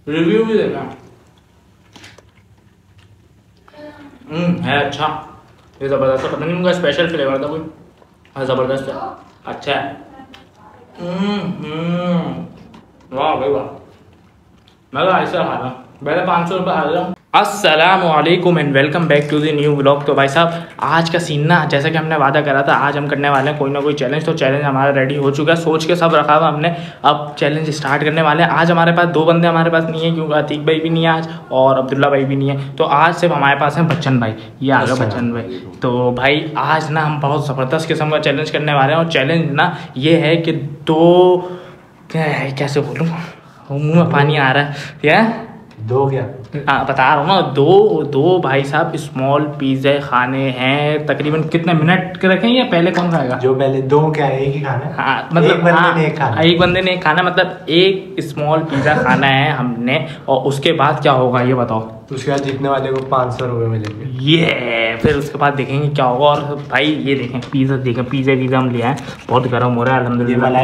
Review भी देना। है अच्छा, ये ज़बरदस्त है। पता नहीं उनका स्पेशल फ्लेवर था कोई, हाँ ज़बरदस्त है, अच्छा है। वाह भाई वाह, मैं तो ऐसा खा रहा हूँ, पहले 500 रुपये खा रहा हूँ। अस्सलामुअलैकुम and welcome back to the new vlog. तो भाई साहब आज का सीन ना, जैसा कि हमने वादा करा था, आज हम करने वाले हैं कोई ना कोई चैलेंज। तो चैलेंज हमारा रेडी हो चुका है, सोच के सब रखा हुआ हमने, अब चैलेंज स्टार्ट करने वाले हैं। आज हमारे पास 2 बंदे हमारे पास नहीं है, क्योंकि अतीक भाई भी नहीं है आज और अब्दुल्ला भाई भी नहीं है। तो आज सिर्फ हमारे पास है बच्चन भाई, ये आ गया बच्चन भाई। तो भाई आज ना हम बहुत ज़बरदस्त किस्म का चैलेंज करने वाले हैं। और चैलेंज ना ये है कि कैसे बोलूँ, मुँह में पानी आ रहा है क्या, हाँ बता रहा हूँ ना, दो भाई साहब स्मॉल पिज़्ज़ा खाने हैं। तकरीबन कितने मिनट के रखें, या पहले कौन खाएगा? जो पहले 2 क्या है, एक ही खाना है। हाँ मतलब एक बंदे ने एक खाना, एक बंदे ने एक खाना, मतलब एक स्मॉल पिज़्ज़ा खाना है हमने। और उसके बाद क्या होगा ये बताओ? उसके बाद जीतने वाले को 500 रुपये मिलेंगे। ये फिर उसके बाद देखेंगे क्या होगा। और भाई ये देखें पिज़्ज़ा, देखें पिज़्ज़ा हम ले आए, बहुत गर्म हो रहा है अल्हम्दुलिल्लाह।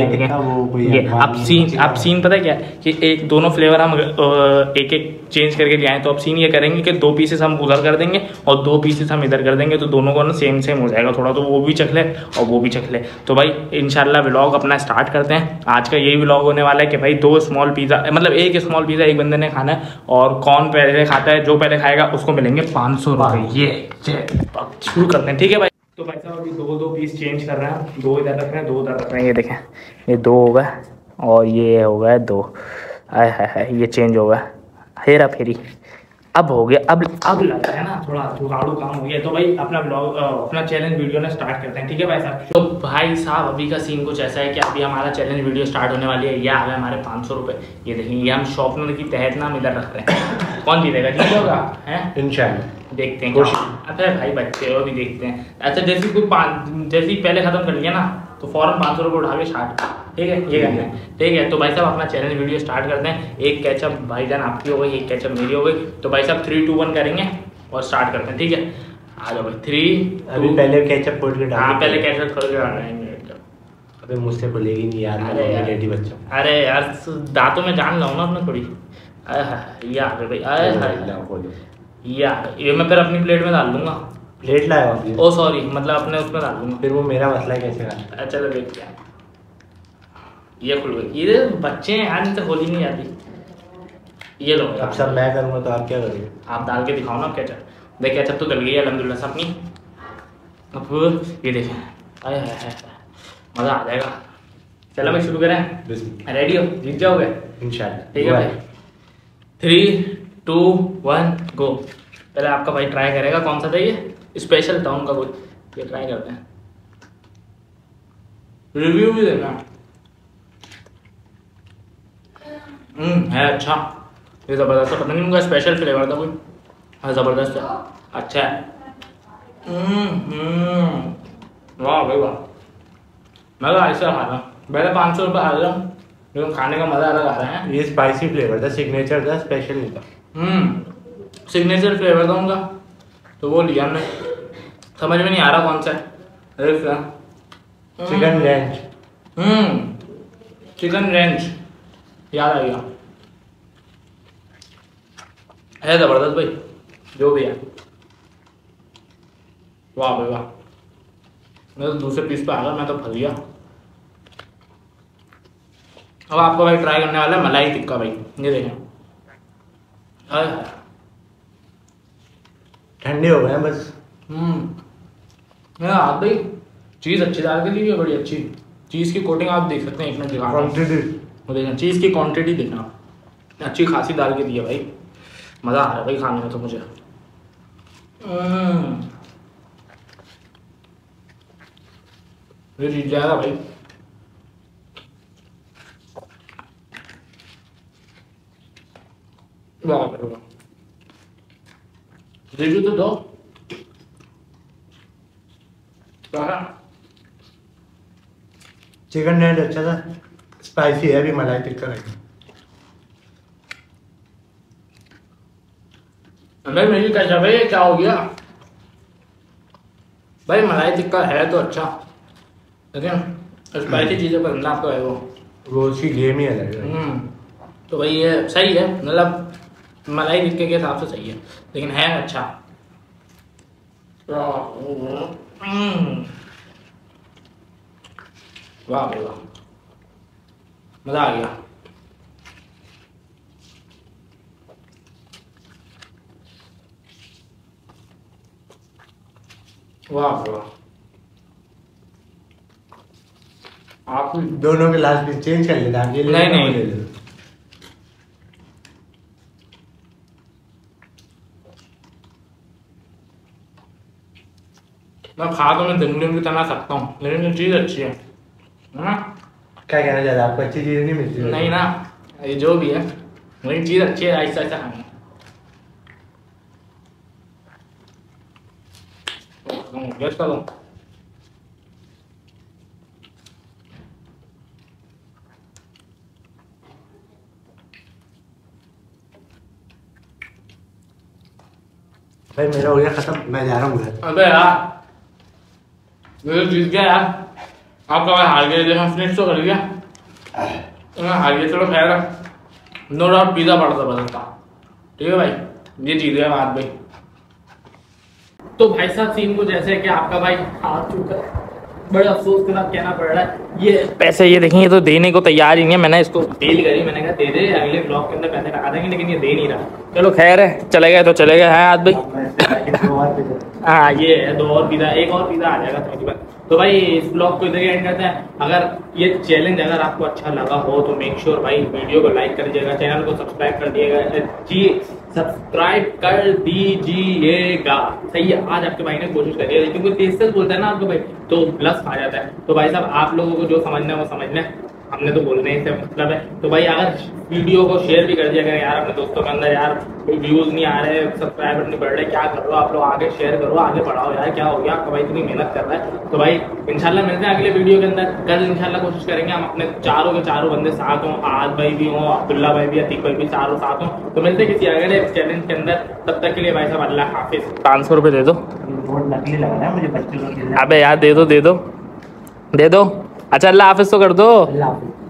अब सीन पता है क्या कि एक दोनों फ्लेवर हम एक एक चेंज करके ले आए। तो अब सीन ये करेंगे कि 2 पीसेस हम उधर कर देंगे और 2 पीसेस हम इधर कर देंगे, तो दोनों को ना सेम हो जाएगा थोड़ा, तो वो भी चख ले और वो भी चख ले। तो भाई इंशाल्लाह व्लॉग अपना स्टार्ट करते हैं। आज का यही व्लॉग होने वाला है कि भाई 2 स्मॉल पिज़्ज़ा, मतलब एक स्मॉल पिज़्ज़ा एक बंदे ने खाना है, और कौन पहले खाता है, जो पहले खाएगा उसको मिलेंगे 500 रुपये। ये शुरू करते हैं, ठीक है भाई। तो भाई साहब अभी 2 पीस चेंज कर रहे हैं, 2 इधर रख रहे हैं, 2 उधर रख रहे हैं। ये देखें, ये 2 हो गए और ये हो गया 2। आय हाय ये चेंज हो गया, हेरा फेरी अब हो गया। अब लग रहा है ना थोड़ा जुगाड़ू काम हो गया। तो भाई अपना ब्लॉग अपना चैलेंज वीडियो ना स्टार्ट करते हैं, ठीक है भाई साहब। तो भाई साहब अभी का सीन कुछ ऐसा है कि अभी हमारा चैलेंज वीडियो स्टार्ट होने वाली है। ये आ गए हमारे 500 रुपये। ये देखेंगे, ये हम शॉपनर की तहत ना हम इधर रख रहे हैं। कौन जीतेगा? जीत होगा है इंशाल्लाह, देखते हैं। अच्छा भाई बच्चे और भी देखते हैं। अच्छा जैसे ही पहले ख़त्म कर लिया ना तो फ़ौरन 500 रुपये उठा के स्टार्ट, ठीक है ये करना है, ठीक है। तो भाई साहब अपना चैलेंज वीडियो स्टार्ट करते हैं। एक कैचअप भाईजान आपकी हो गई, एक कैचअप मेरी हो गई। तो भाई साहब 3, 2, 1 करेंगे और स्टार्ट करते हैं, ठीक है। आ जाओ भाई 3 अभी पहले कैचअप खोल के डाल। हाँ पहले कैचअप खोल के डाल रहे हैं। अबे मुझसे बोलेगी नहीं यार, अरे बच्चा, अरे यार दांतों में जान लाऊं ना अपने थोड़ी। ये आ गए भाई, ये मैं फिर अपनी प्लेट में डाल दूंगा। प्लेट लाया? ओ सॉरी, मतलब अपने उसमें डाल दूंगा। फिर वो मेरा मसला है कैसे खाना। अच्छा चलो देखते हैं। ये खुल गई। ये बच्चे हैं यार, इनसे होली नहीं आती। ये लो अब सब मैं करूँगा तो आप क्या करोगे? आप डाल के दिखाओ ना कैचअप। देख कैचअप तो डल गई है अल्हम्दुलिल्लाह से अपनी। अब ये देखें, आए हाय मज़ा आ जाएगा। चलो भाई शुरू करें, रेडी हो? जीत जाओगे इंशाल्लाह, ठीक है भाई। 3, 2, 1 गो। पहले आपका भाई ट्राई करेगा, कौन सा था ये स्पेशल था उनका कोई, ये ट्राई करते हैं। रिव्यू भी देना। है अच्छा, ये ज़बरदस्त है। पता नहीं उनका स्पेशल फ्लेवर था कोई, हाँ ज़बरदस्त है, अच्छा है। वाह भाई वाह, मैं तो ऐसा खा रहा हूँ, पहले 500 रुपये खा रहा हूँ, लेकिन खाने का मज़ा अलग आ रहा है। ये स्पाइसी फ्लेवर था, सिग्नेचर था, स्पेशल नहीं था। सिग्नेचर फ्लेवर था उनका, तो वो लिया हमने। समझ में नहीं आ रहा कौन सा है। अरे चिकन रेंच, चिकन रेंच याद आ गया, है ज़बरदस्त भाई जो भी है। वाह भाई वाह, मैं तो दूसरे पीस पे आ गया, मैं तो फल गया। अब आपको भाई ट्राई करने वाला है मलाई टिक्का भाई, ये देखें। ठंडे हो गए बस। हाँ भाई चीज़ अच्छी डाल के दी है, बड़ी अच्छी चीज़ की कोटिंग आप देख सकते हैं। एक मिनट दिखा रहा हूँ, देखना चीज़ की क्वांटिटी देखना, अच्छी खासी डाल के दी है भाई। मज़ा आ रहा है भाई खाने में तो मुझे। ये जीत जाएगा भाई। वाह रिव्यू तो दो। चिकन रेंच अच्छा था, स्पाइसी है, अभी मलाई टिक्का है। भाई मेरी कैसा भाई क्या हो गया भाई? मलाई टिक्का है तो अच्छा, लेकिन स्पाइसी चीज़ें पसंद आपको है वो उसकी गेम ही अलग है। तो भाई ये सही है, मतलब मलाई टिक्के के हिसाब से सही है, लेकिन है अच्छा। वाह भाई वाह, मज़ा आ गया। वाह वाह, आप दोनों के लास्ट में चेंज कर लेना। नहीं मैं खा तो मैं दिन की तरह सकता हूँ, लेकिन ये चीज़ अच्छी है ना। क्या कहना चाहते हैं, आपको अच्छी चीज़ नहीं मिलती? नहीं ना, ये जो भी है लेकिन चीज़ अच्छी है, ऐसा ऐसा खानी। गेस करो। भाई मेरा हो गया खत्म, मैं जा रहा हूँ घर। अबे यार मेरे जीत गया यार, आपका भाई हार गया, देखा फिनिश तो कर लिया। हार गया, चलो खैर, नो डाउट पिज़्ज़ा बड़ा ज़बरदस्त था। ठीक है भाई, ये जीत गया बात भाई। तो भाई साहब सीन कुछ ऐसे है कि आपका भाई हार चुका है, बड़े अफसोस के साथ कहना पड़ रहा है। ये पैसे ये देखेंगे तो देने को तैयार ही नहीं है। मैंने इसको डील करी, मैंने कहा दे दे, अगले ब्लॉग के अंदर पैसे लगा देंगे, लेकिन ये दे नहीं रहा। चलो खैर है, चले गए तो चले गए हैं आज भाई। हाँ ये है, 2 और पिज़्ज़ा, 1 और पिज़्ज़ा आ जाएगा तकरीबन। तो भाई इस ब्लॉग को इधर एंड करते हैं। अगर ये चैलेंज अगर आपको अच्छा लगा हो तो मेक श्योर भाई वीडियो को लाइक कर दीजिएगा, चैनल को सब्सक्राइब कर दिएगा जी, सब्सक्राइब कर दीजिएगा। सही है, आज आपके भाई ने कोशिश करी है, क्योंकि तेज बोलता है ना आपको भाई तो प्लस आ जाता है। तो भाई साहब आप लोगों को जो समझना है वो समझना है, हमने तो बोलने से मतलब है। तो भाई अगर वीडियो को शेयर भी कर दिया करें यार अपने दोस्तों के अंदर, यार व्यूज नहीं आ रहे, सब्सक्राइबर नहीं बढ़ रहे, क्या कर रहे हो आप लोग, आगे शेयर करो, आगे बढ़ाओ यार, क्या हो गया आपका भाई इतनी मेहनत कर रहा है। तो भाई इंशाल्लाह मिलते हैं अगले वीडियो के अंदर। कल इंशाल्लाह कोशिश करेंगे हम अपने चारों के चारों बंदे साथ हों, आज भाई भी हों, अब्दुल्ला भाई भी, अतीक भाई भी, चारों साथ हों। तो मिलते हैं किसी अगले चैलेंज के अंदर, तब तक के लिए भाई साहब अल्लाह हाफिज। 500 रुपये दे दो, नकली लग रहा है मुझे बच्चों को। अबे यार दे दो दे दो दे दो, अच्छा अल्लाह हाफिज तो कर दो। अल्लाह हाफिज।